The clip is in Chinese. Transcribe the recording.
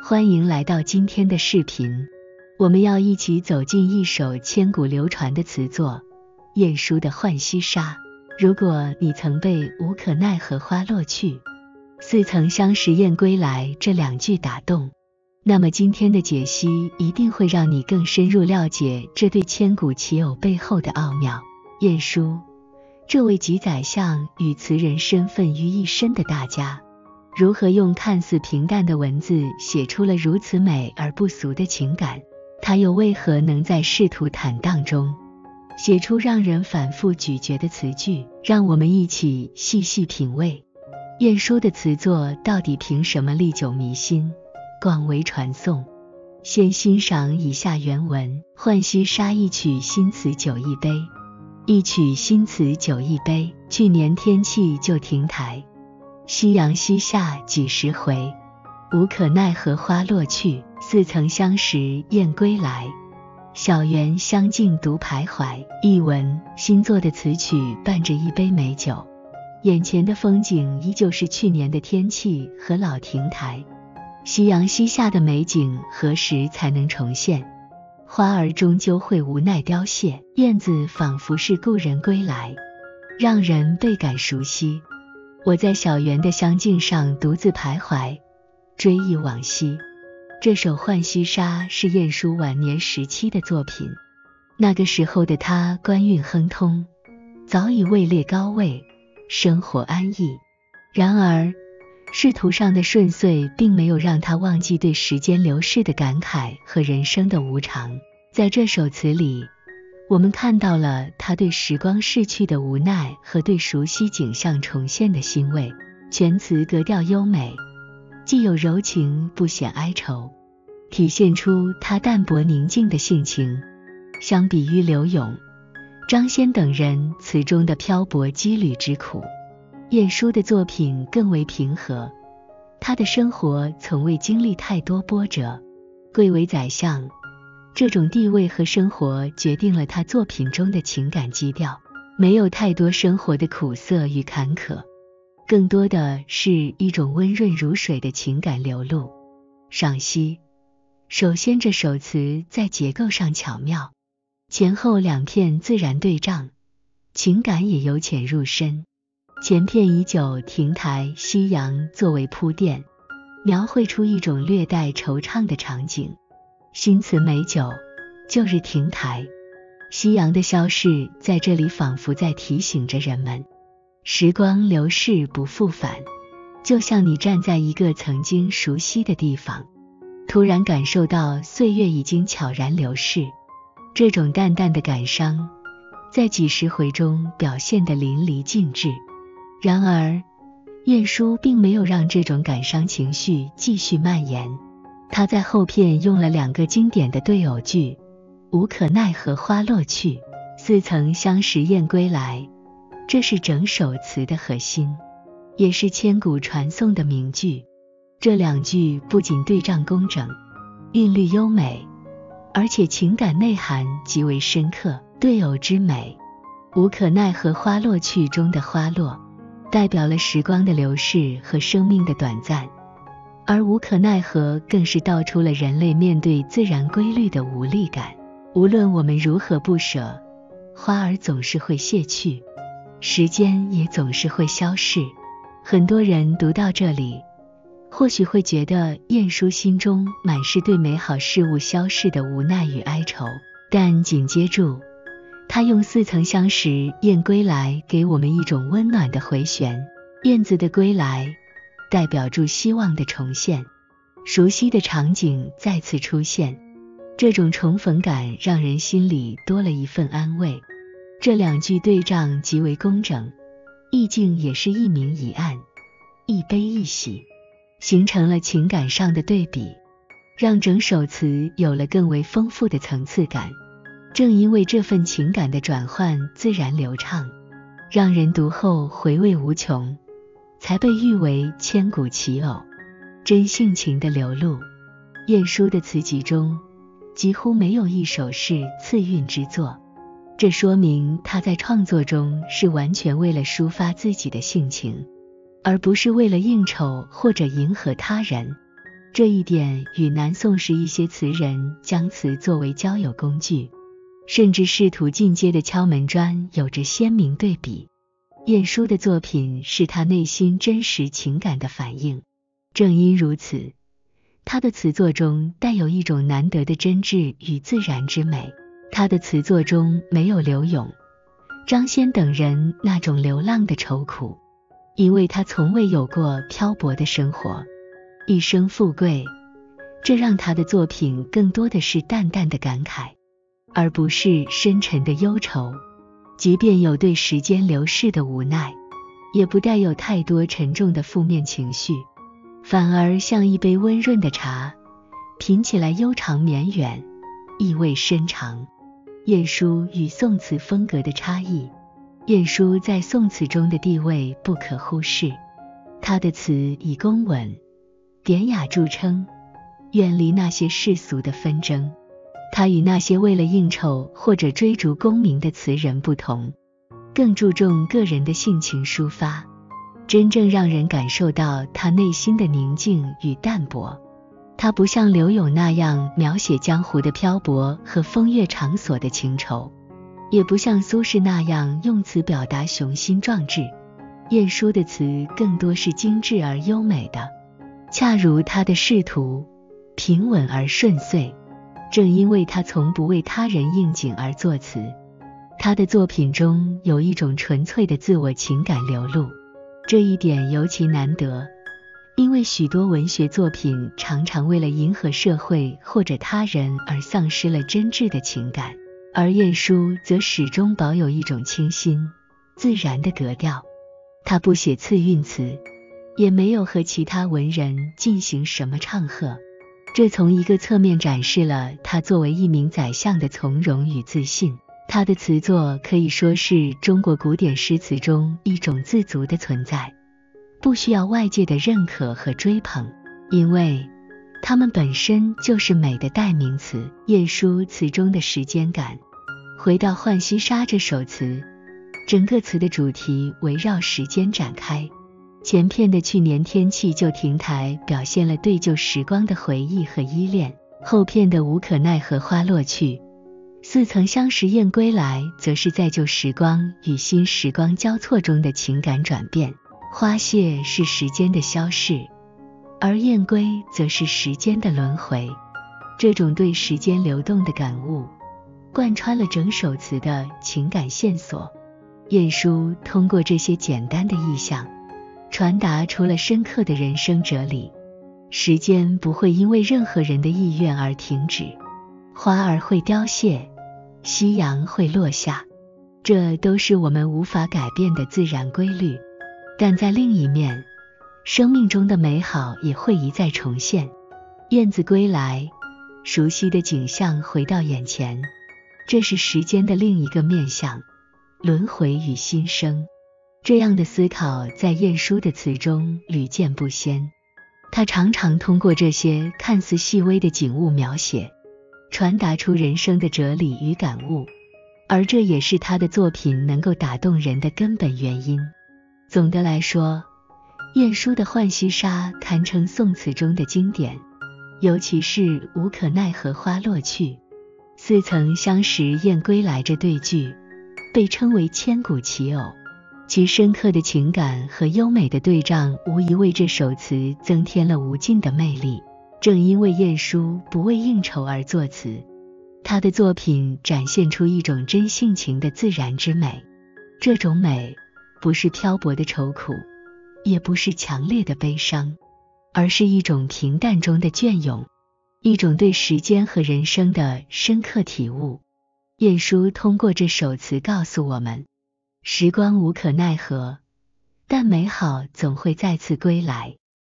欢迎来到今天的视频，我们要一起走进一首千古流传的词作，晏殊的《浣溪沙》。如果你曾被无可奈何花落去，似曾相识燕归来这两句打动，那么今天的解析一定会让你更深入了解这对千古奇偶背后的奥妙。晏殊，这位集宰相与词人身份于一身的大家，如何用看似平淡的文字写出了如此美而不俗的情感？他又为何能在仕途坦荡中写出让人反复咀嚼的词句？让我们一起细细品味晏殊的词作到底凭什么历久弥新，广为传颂。先欣赏以下原文：浣溪沙，一曲新词酒一杯，一曲新词酒一杯。去年天气就亭台，夕阳西下几时回？无可奈何花落去，似曾相识燕归来。小园香径独徘徊。译文：新作的词曲伴着一杯美酒，眼前的风景依旧是去年的天气和老亭台。夕阳西下的美景何时才能重现？花儿终究会无奈凋谢，燕子仿佛是故人归来，让人倍感熟悉。我在小园的香径上独自徘徊，追忆往昔。这首《浣溪沙》是晏殊晚年时期的作品，那个时候的他官运亨通，早已位列高位，生活安逸。然而仕途上的顺遂并没有让他忘记对时间流逝的感慨和人生的无常。在这首词里，我们看到了他对时光逝去的无奈和对熟悉景象重现的欣慰。全词格调优美，既有柔情不显哀愁，体现出他淡泊宁静的性情。相比于柳永、张先等人词中的漂泊羁旅之苦，晏殊的作品更为平和。他的生活从未经历太多波折，贵为宰相，这种地位和生活决定了他作品中的情感基调，没有太多生活的苦涩与坎坷，更多的是一种温润如水的情感流露。赏析：首先，这首词在结构上巧妙，前后两片自然对仗，情感也由浅入深。前片以酒、亭台、夕阳作为铺垫，描绘出一种略带惆怅的场景。新词美酒，旧日亭台，夕阳的消逝在这里仿佛在提醒着人们，时光流逝不复返，就像你站在一个曾经熟悉的地方，突然感受到岁月已经悄然流逝。这种淡淡的感伤在几十回中表现得淋漓尽致。然而晏殊并没有让这种感伤情绪继续蔓延，他在后片用了两个经典的对偶句：无可奈何花落去，似曾相识燕归来。这是整首词的核心，也是千古传颂的名句。这两句不仅对仗工整，韵律优美，而且情感内涵极为深刻。对偶之美，无可奈何花落去中的花落代表了时光的流逝和生命的短暂，而无可奈何更是道出了人类面对自然规律的无力感。无论我们如何不舍，花儿总是会谢去，时间也总是会消逝。很多人读到这里，或许会觉得晏殊心中满是对美好事物消逝的无奈与哀愁，但紧接住他用似曾相识燕归来给我们一种温暖的回旋。燕子的归来代表住希望的重现，熟悉的场景再次出现，这种重逢感让人心里多了一份安慰。这两句对仗极为工整，意境也是一明一暗，一悲一喜，形成了情感上的对比，让整首词有了更为丰富的层次感。正因为这份情感的转换自然流畅，让人读后回味无穷，才被誉为千古奇偶。真性情的流露，晏殊的词集中几乎没有一首是次韵之作，这说明他在创作中是完全为了抒发自己的性情，而不是为了应酬或者迎合他人。 这一点与南宋时一些词人将词作为交友工具，甚至试图进阶的敲门砖有着鲜明对比。晏殊的作品是他内心真实情感的反映，正因如此，他的词作中带有一种难得的真挚与自然之美。他的词作中没有柳永、张先等人那种流浪的愁苦，因为他从未有过漂泊的生活，一生富贵，这让他的作品更多的是淡淡的感慨，而不是深沉的忧愁。即便有对时间流逝的无奈，也不带有太多沉重的负面情绪，反而像一杯温润的茶，品起来悠长绵远，意味深长。晏殊与宋词风格的差异。晏殊在宋词中的地位不可忽视，他的词以工稳、典雅著称，远离那些世俗的纷争。他与那些为了应酬或者追逐功名的词人不同，更注重个人的性情抒发，真正让人感受到他内心的宁静与淡泊。他不像柳永那样描写江湖的漂泊和风月场所的情愁，也不像苏轼那样用词表达雄心壮志。晏殊的词更多是精致而优美的，恰如他的仕途，平稳而顺遂。正因为他从不为他人应景而作词，他的作品中有一种纯粹的自我情感流露，这一点尤其难得，因为许多文学作品常常为了迎合社会或者他人而丧失了真挚的情感，而晏殊则始终保有一种清新、自然的格调。他不写次韵词，也没有和其他文人进行什么唱和，这从一个侧面展示了他作为一名宰相的从容与自信。他的词作可以说是中国古典诗词中一种自足的存在，不需要外界的认可和追捧，因为它们本身就是美的代名词。晏殊词中的时间感。回到《浣溪沙》这首词，整个词的主题围绕时间展开。前片的去年天气就亭台表现了对旧时光的回忆和依恋，后片的无可奈何花落去，似曾相识燕归来则是在旧时光与新时光交错中的情感转变。花谢是时间的消逝，而燕归则是时间的轮回。这种对时间流动的感悟贯穿了整首词的情感线索。晏殊通过这些简单的意象传达出了深刻的人生哲理。时间不会因为任何人的意愿而停止，花儿会凋谢，夕阳会落下，这都是我们无法改变的自然规律。但在另一面，生命中的美好也会一再重现。燕子归来，熟悉的景象回到眼前，这是时间的另一个面向，轮回与新生。这样的思考在晏殊的词中屡见不鲜，他常常通过这些看似细微的景物描写，传达出人生的哲理与感悟，而这也是他的作品能够打动人的根本原因。总的来说，晏殊的《浣溪沙》堪称宋词中的经典，尤其是无可奈何花落去，似曾相识燕归来这对句，被称为千古奇偶。其深刻的情感和优美的对仗无疑为这首词增添了无尽的魅力。正因为晏殊不为应酬而作词，他的作品展现出一种真性情的自然之美。这种美不是漂泊的愁苦，也不是强烈的悲伤，而是一种平淡中的隽永，一种对时间和人生的深刻体悟。晏殊通过这首词告诉我们，时光无可奈何，但美好总会再次归来。